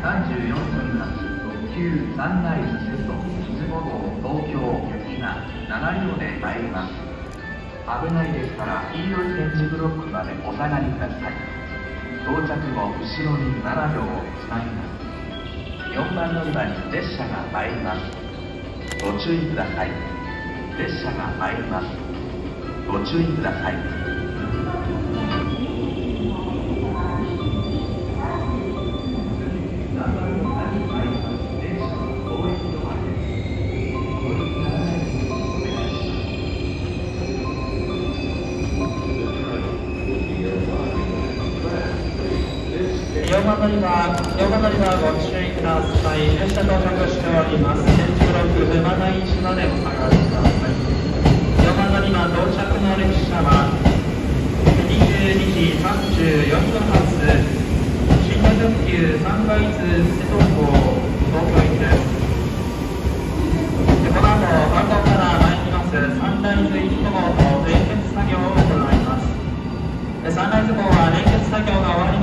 34分発特急サンライズ瀬戸出雲号東京行きが7両で参ります。危ないですから黄色い点字ブロックまでお下がりください。到着後後ろに7両をつなぎます。4番乗り場に列車が参ります。ご注意ください。列車が参ります。ご注意ください。 4番乗り場ご注意ください。列車到着しております。点字ブロック馬田市までお下がりください。4番乗り場到着の列車は22時34分発寝台特急サンライズ瀬戸号東京行きです。この後番号から参りますサンライズ1号の連結作業を行います。サンライズ号は連結作業が終わり